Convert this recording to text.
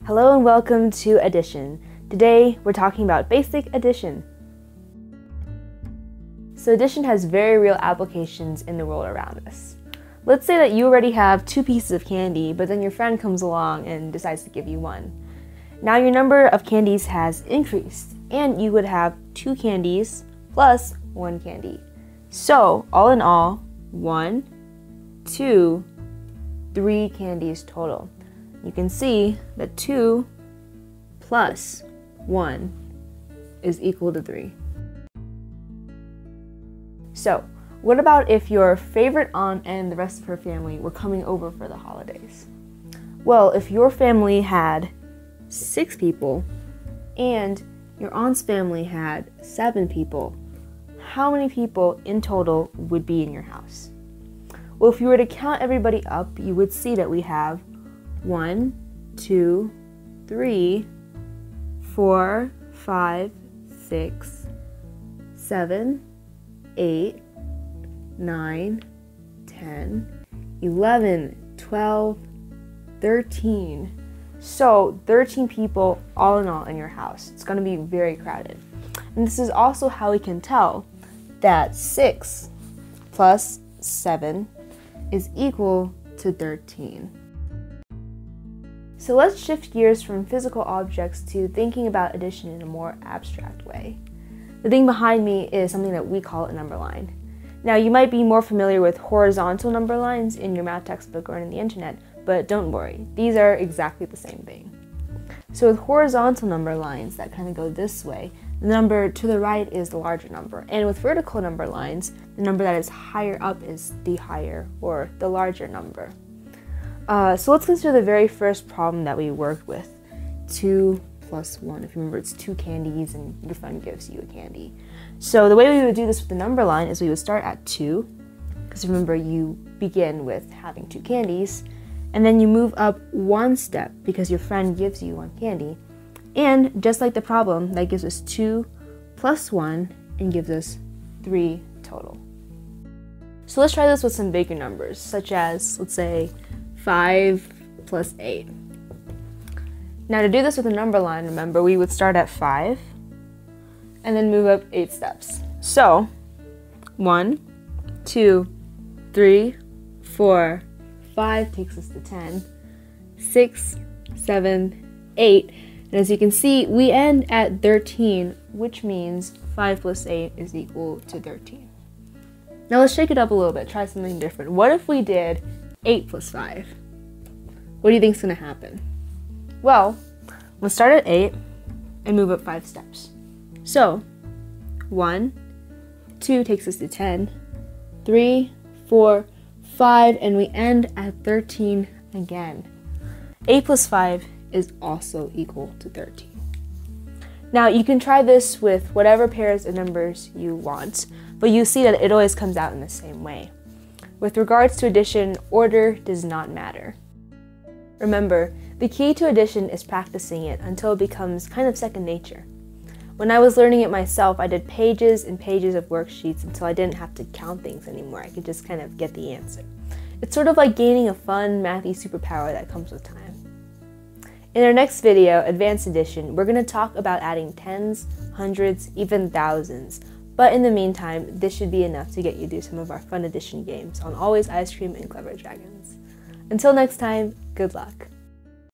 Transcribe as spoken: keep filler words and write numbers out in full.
Hello and welcome to addition. Today we're talking about basic addition. So addition has very real applications in the world around us. Let's say that you already have two pieces of candy, but then your friend comes along and decides to give you one. Now your number of candies has increased, and you would have two candies plus one candy. So all in all, one, two, three candies total. You can see that two plus one is equal to three. So, what about if your favorite aunt and the rest of her family were coming over for the holidays? Well, if your family had six people and your aunt's family had seven people, how many people in total would be in your house? Well, if you were to count everybody up, you would see that we have one, two, three, four, five, six, seven, eight, nine, ten, eleven, twelve, thirteen. So thirteen people all in all in your house. It's going to be very crowded. And this is also how we can tell that six plus seven is equal to thirteen. So let's shift gears from physical objects to thinking about addition in a more abstract way. The thing behind me is something that we call a number line. Now you might be more familiar with horizontal number lines in your math textbook or on the internet, but don't worry, these are exactly the same thing. So with horizontal number lines that kind of go this way, the number to the right is the larger number. And with vertical number lines, the number that is higher up is the higher or the larger number. Uh, so let's consider the very first problem that we worked with, two plus one. If you remember, it's two candies and your friend gives you a candy. So the way we would do this with the number line is we would start at two, because remember you begin with having two candies, and then you move up one step because your friend gives you one candy. And just like the problem, that gives us two plus one and gives us three total. So let's try this with some bigger numbers, such as, let's say, five plus eight. Now to do this with a number line, remember, we would start at five and then move up eight steps. So one, two, three, four, five takes us to ten, six, seven, eight, and as you can see, we end at thirteen, which means five plus eight is equal to thirteen. Now let's shake it up a little bit, try something different. What if we did eight plus five? What do you think is going to happen? Well, we'll start at eight and move up five steps. So, one, two takes us to ten, three, four, five, and we end at thirteen again. eight plus five is also equal to thirteen. Now, you can try this with whatever pairs of numbers you want, but you see that it always comes out in the same way. With regards to addition, order does not matter. Remember, the key to addition is practicing it until it becomes kind of second nature. When I was learning it myself, I did pages and pages of worksheets until I didn't have to count things anymore. I could just kind of get the answer. It's sort of like gaining a fun, mathy superpower that comes with time. In our next video, Advanced Addition, we're going to talk about adding tens, hundreds, even thousands. But in the meantime, this should be enough to get you through some of our fun addition games on Always Ice Cream and Clever Dragons. Until next time, good luck.